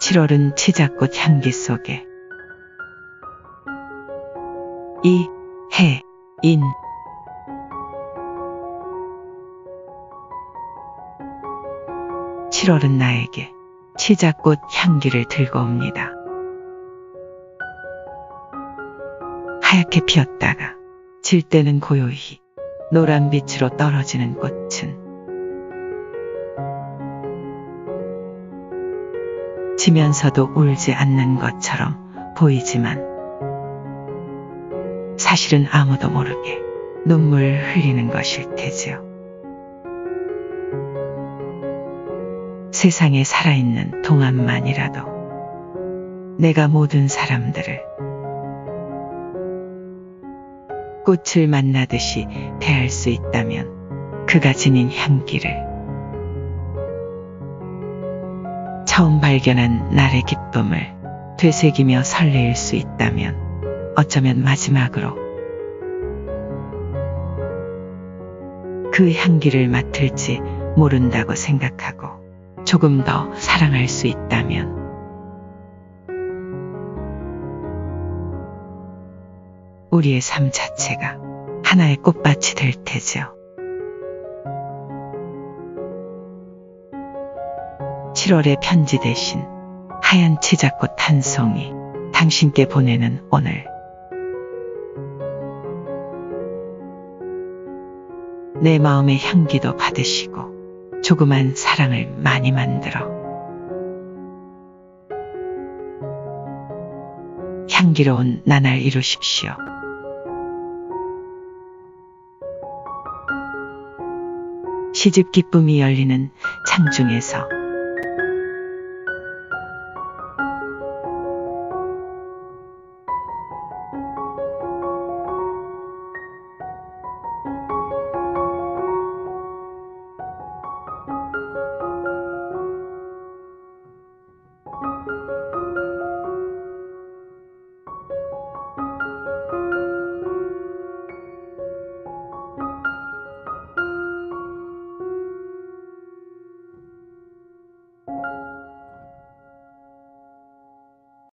7월은 치자꽃 향기 속에 이, 해, 인. 7월은 나에게 치자꽃 향기를 들고 옵니다. 하얗게 피었다가 질 때는 고요히 노란 빛으로 떨어지는 꽃은 지면서도 울지 않는 것처럼 보이지만 사실은 아무도 모르게 눈물 흘리는 것일 테지요. 세상에 살아있는 동안만이라도 내가 모든 사람들을 꽃을 만나듯이 대할 수 있다면 그가 지닌 향기를 처음 발견한 날의 기쁨을 되새기며 설레일 수 있다면 어쩌면 마지막으로 그 향기를 맡을지 모른다고 생각하고 조금 더 사랑할 수 있다면 우리의 삶 자체가 하나의 꽃밭이 될 테죠. 7월의 편지 대신 하얀 치자꽃 한 송이 당신께 보내는 오늘. 내 마음의 향기도 받으시고 조그만 사랑을 많이 만들어 향기로운 나날 이루십시오. 시집 기쁨이 열리는 창중에서